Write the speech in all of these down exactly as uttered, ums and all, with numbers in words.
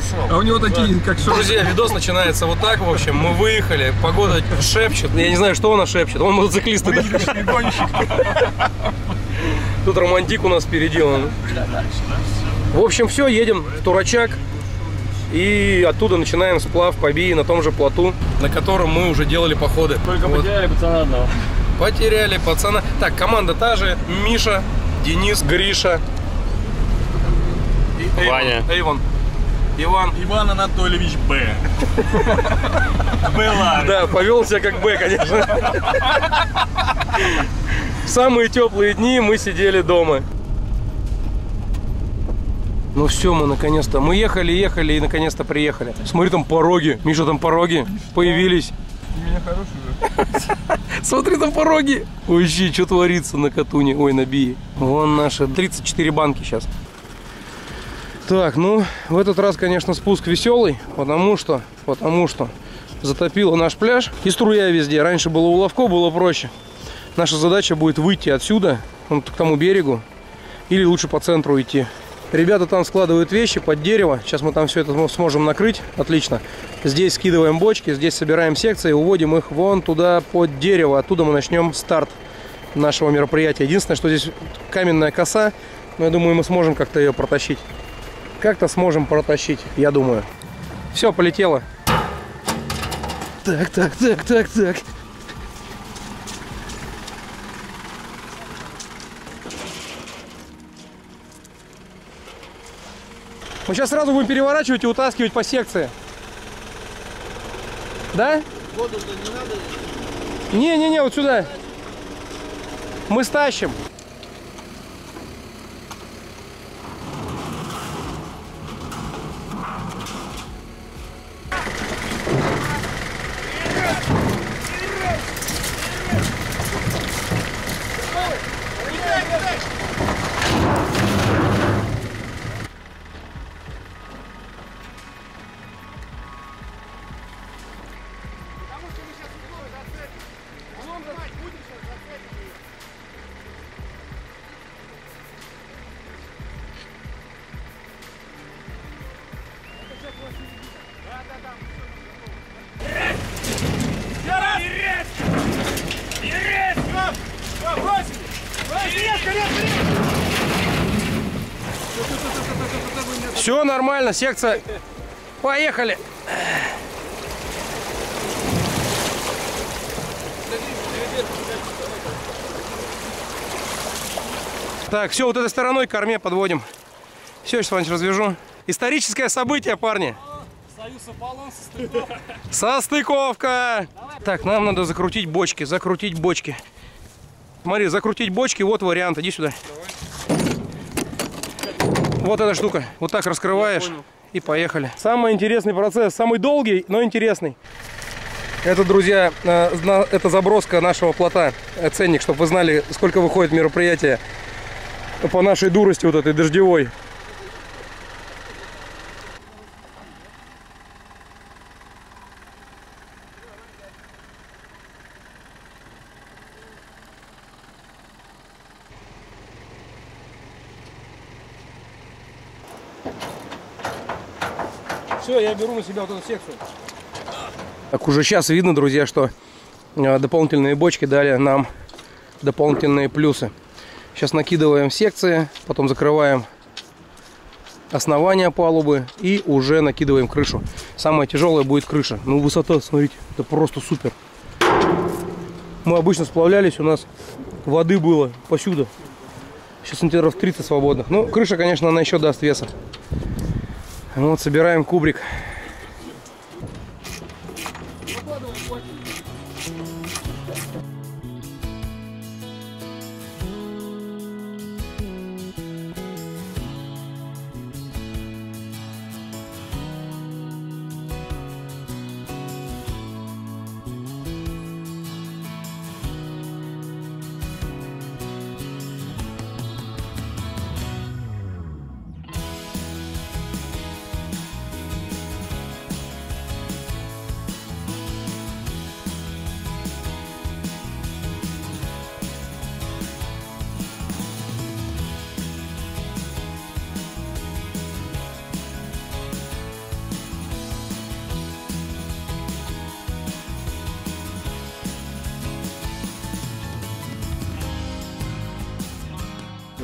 А у него такие, да. Как шорты. Друзья, видос начинается вот так, в общем, мы выехали, погода шепчет, я не знаю, что она шепчет, он мотоциклист. Тут романтик у нас впереди. Он. В общем, все, едем в Турачак. И оттуда начинаем сплав по Бии на том же плоту, на котором мы уже делали походы. Только вот. Потеряли пацана одного. Потеряли пацана. Так, команда та же. Миша, Денис, Гриша. И Ваня. Эйвон. Иван. Иван Анатольевич Б. Была. Да, повел себя как Б, конечно. В самые теплые дни мы сидели дома. Ну все, мы наконец-то. Мы ехали, ехали и наконец-то приехали. Смотри, там пороги. Миша, там пороги появились. У меня хороший же. Смотри, там пороги. Вообще, что творится на Катуне? Ой, на Бии. Вон наши тридцать четыре банки сейчас. Так, ну, в этот раз, конечно, спуск веселый, потому что, потому что затопило наш пляж. И струя везде. Раньше было у Ловко, было проще. Наша задача будет выйти отсюда, вот к тому берегу, или лучше по центру идти. Ребята там складывают вещи под дерево. Сейчас мы там все это сможем накрыть. Отлично. Здесь скидываем бочки, здесь собираем секции, уводим их вон туда под дерево. Оттуда мы начнем старт нашего мероприятия. Единственное, что здесь каменная коса, но я думаю, мы сможем как-то ее протащить. Как-то сможем протащить, я думаю. Все, полетело. Так, так, так, так, так. Мы сейчас сразу будем переворачивать и утаскивать по секции. Да? Воду-то не надо? Не-не-не, вот сюда. Мы стащим. Все нормально, секция. Поехали. Так, все, вот этой стороной к корме подводим. Все, сейчас Ваня развяжу. Историческое событие, парни. Союз Аполлон, состыковка. Состыковка. Так, нам надо закрутить бочки, закрутить бочки. Смотри, закрутить бочки, вот вариант. Иди сюда. Вот эта штука. Вот так раскрываешь и поехали. Самый интересный процесс, самый долгий, но интересный. Это, друзья, это заброска нашего плота. Ценник, чтобы вы знали, сколько выходит мероприятие по нашей дурости вот этой дождевой. Все, я беру на себя вот эту секцию. Так, уже сейчас видно, друзья, что дополнительные бочки дали нам дополнительные плюсы. Сейчас накидываем секции, потом закрываем основание палубы и уже накидываем крышу. Самое тяжелое будет крыша. Ну, высота, смотрите, это просто супер. Мы обычно сплавлялись, у нас воды было посюда. Сейчас сантиметров тридцать свободных. Ну, крыша, конечно, она еще даст веса. Вот, собираем кубрик.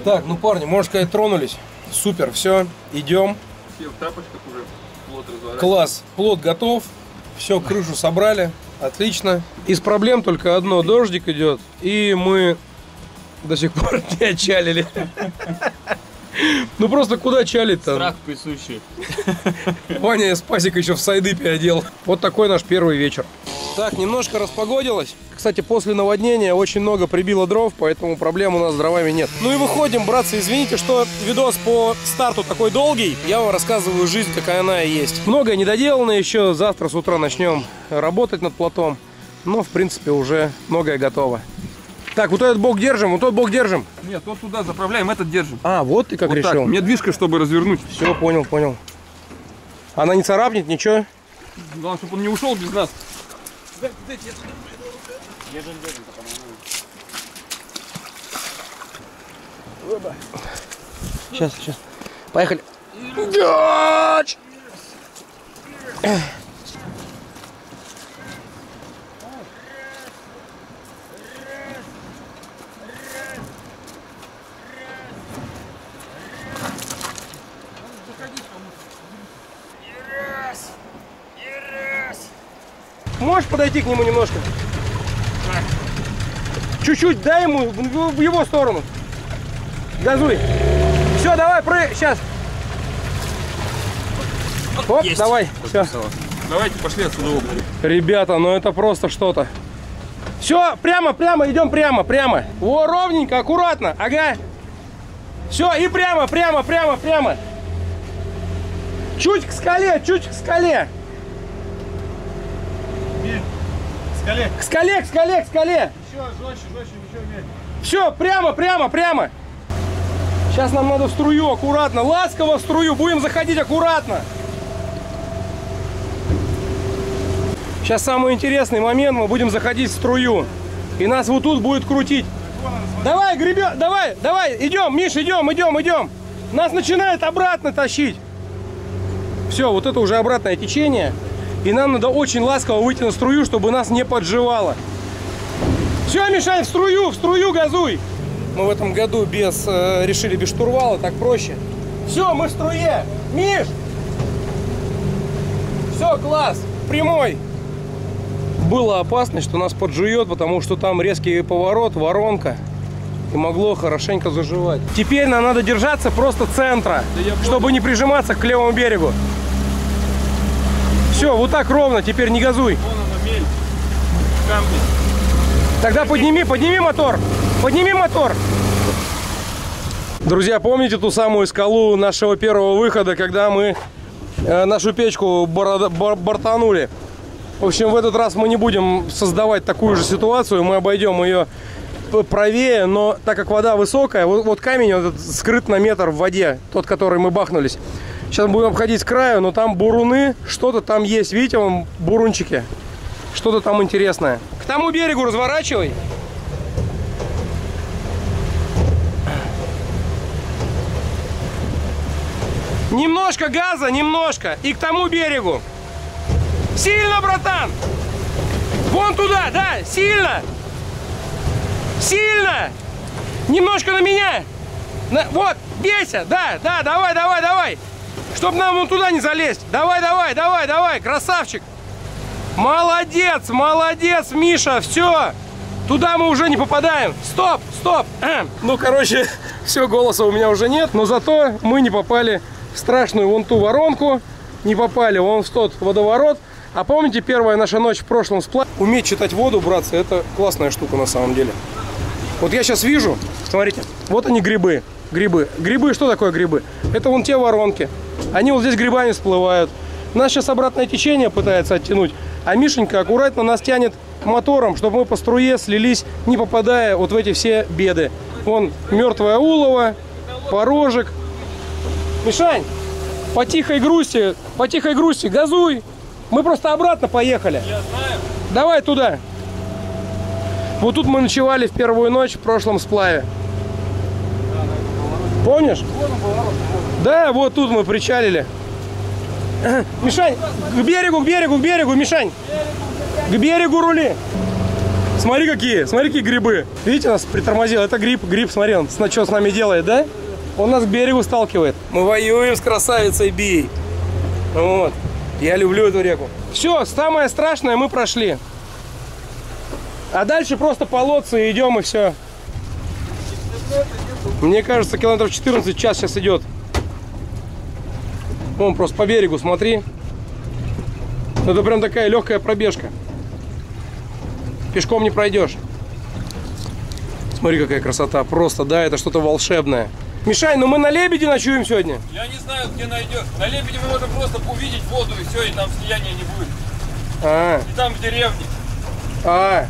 Так, ну парни, можно сказать, тронулись. Супер, все, идем. Все в тапочках уже плот разворачивают. Класс, плот готов. Все, крышу собрали. Отлично. Из проблем только одно: дождик идет, и мы до сих пор не отчалили. Ну просто куда чалить-то? Страх присущий. Ваня Спасик еще в сайды переодел. Вот такой наш первый вечер. Так, немножко распогодилось. Кстати, после наводнения очень много прибило дров, поэтому проблем у нас с дровами нет. Ну и выходим, братцы. Извините, что видос по старту такой долгий. Я вам рассказываю жизнь, какая она и есть. Многое недоделано еще. Завтра с утра начнем работать над плотом. Но, в принципе, уже многое готово. Так, вот этот бок держим, вот тот бок держим. Нет, тот туда заправляем, этот держим. А, вот ты как Вот решил. так. Мне движка, чтобы развернуть. Все, понял, понял. Она не царапнет, ничего? Главное, чтобы он не ушел без нас. Сейчас, сейчас. Поехали. Гач! Можешь подойти к нему немножко? Чуть-чуть, дай ему в его сторону. Газуй. Все, давай, прыг. Сейчас. Оп, Есть. давай. Все. Давайте пошли отсюда оба. Ребята, ну это просто что-то. Все, прямо, прямо, идем прямо, прямо. Во, ровненько, аккуратно. Ага. Все, и прямо, прямо, прямо, прямо. Чуть к скале, чуть к скале. Скале. К скале, к скале, к скале. Еще жестче, жестче, еще медленнее. Все, прямо, прямо, прямо. Сейчас нам надо в струю, аккуратно. Ласково в струю, будем заходить аккуратно. Сейчас самый интересный момент, мы будем заходить в струю. И нас вот тут будет крутить. Давай, гребем, давай, давай, идем, Миш, идем, идем, идем. Нас начинает обратно тащить. Все, вот это уже обратное течение. И нам надо очень ласково выйти на струю, чтобы нас не подживало. Все, Мишань, в струю, в струю газуй. Мы в этом году без, э, решили без штурвала, так проще. Все, мы в струе. Миш! Все, класс, прямой. Была опасность, что нас поджует, потому что там резкий поворот, воронка. И могло хорошенько заживать. Теперь нам надо держаться просто центра, да, чтобы не прижиматься к левому берегу. Все, вот так ровно, теперь не газуй. Вон она, мель. Камни. Тогда подними, подними мотор. Подними мотор. Друзья, помните ту самую скалу нашего первого выхода, когда мы э, нашу печку борода, бор, бортанули? В общем, в этот раз мы не будем создавать такую же ситуацию. Мы обойдем ее правее, но так как вода высокая, вот, вот камень вот этот скрыт на метр в воде, тот, который мы бахнулись. Сейчас будем обходить с краю, но там буруны, что-то там есть. Видите, вон бурунчики. Что-то там интересное. К тому берегу разворачивай. Немножко газа, немножко. И к тому берегу. Сильно, братан! Вон туда, да, сильно! Сильно! Немножко на меня! На, вот, бейся! Да, да, давай, давай, давай! Чтоб нам вон туда не залезть! Давай, давай, давай, давай, красавчик! Молодец, молодец, Миша, все! Туда мы уже не попадаем! Стоп, стоп! Ну, короче, все, голоса у меня уже нет, но зато мы не попали в страшную вон ту воронку, не попали вон в тот водоворот. А помните, первая наша ночь в прошлом сплаве? Уметь читать воду, братцы, это классная штука на самом деле. Вот я сейчас вижу, смотрите, вот они грибы. Грибы. Грибы, что такое грибы? Это вон те воронки. Они вот здесь грибами всплывают. Нас сейчас обратное течение пытается оттянуть. А Мишенька аккуратно нас тянет мотором, чтобы мы по струе слились, не попадая вот в эти все беды. Вон мертвое улово, порожек. Мишань, по тихой грусти, по тихой грусти, газуй. Мы просто обратно поехали. Я знаю. Давай туда. Вот тут мы ночевали в первую ночь в прошлом сплаве. Помнишь? Да, вот тут мы причалили. Мишань, к берегу, к берегу, к берегу, Мишань. К берегу рули. Смотри какие, смотри какие грибы. Видите, нас притормозил. Это гриб, гриб, смотри, он что с нами делает, да? Он нас к берегу сталкивает. Мы воюем с красавицей Бией. Вот. Я люблю эту реку. Все, самое страшное мы прошли. А дальше просто по лодце идем и все. Мне кажется, километров четырнадцать в час сейчас идет. Вон просто по берегу, смотри. Это прям такая легкая пробежка. Пешком не пройдешь. Смотри, какая красота. Просто, да, это что-то волшебное. Мишань, ну мы на Лебеде ночуем сегодня. Я не знаю, где найдешь. На Лебеде мы можем просто увидеть воду и все, и там слияния не будет. А, И там в деревне. а.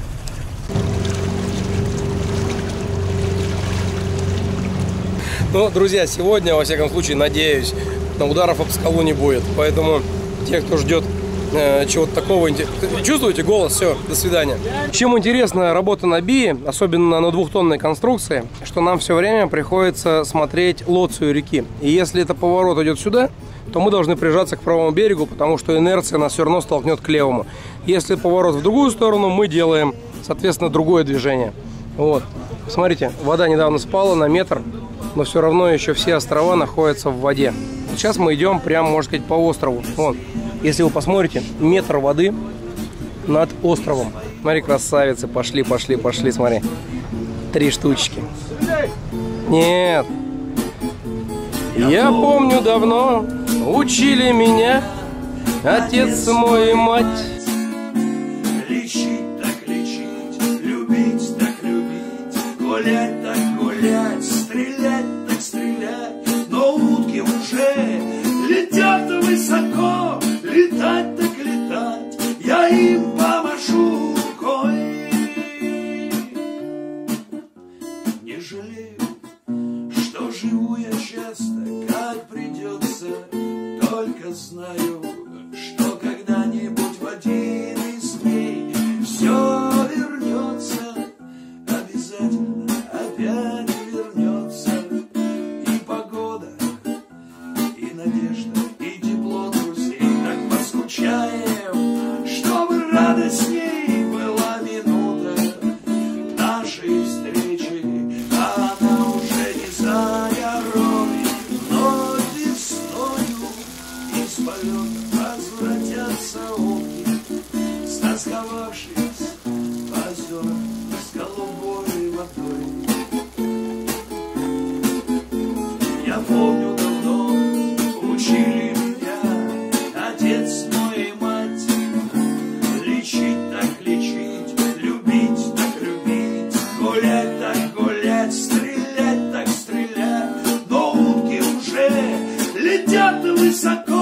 Ну, друзья, сегодня, во всяком случае, надеюсь, на ударов об скалу не будет. Поэтому те, кто ждет э, чего-то такого, чувствуете голос? Все, до свидания. Чем интересна работа на Бии, особенно на двухтонной конструкции, что нам все время приходится смотреть лоцию реки. И если это поворот идет сюда, то мы должны прижаться к правому берегу, потому что инерция нас все равно столкнет к левому. Если поворот в другую сторону, мы делаем, соответственно, другое движение. Вот. Смотрите, вода недавно спала на метр, но все равно еще все острова находятся в воде. Сейчас мы идем прямо, можно сказать, по острову. Вон, если вы посмотрите, метр воды над островом. Смотри, красавицы, пошли, пошли, пошли, смотри. Три штучки. Нет. Я помню давно, учили меня отец мой и мать. Лечить так лечить, любить так любить, гулять так гулять, стрелять так стрелять. Но утки уже летят высоко, летать так летать, я им помашу рукой. Не жалею, что живу я часто, как придется, только знаю, что когда-нибудь в один из дней все вернется, обязательно опять вернется. И погода, и надежда, и тепло друзей. Так поскучаем, чтобы радостней была минута нашей встречи. А она уже не за горой, но весною из полета возвратятся утки, стосковавшись по озерам с голубой водой. Я помню давно, учили меня отец мой и мать. Лечить так лечить, любить так любить, гулять так гулять, стрелять так стрелять. Но утки уже летят высоко,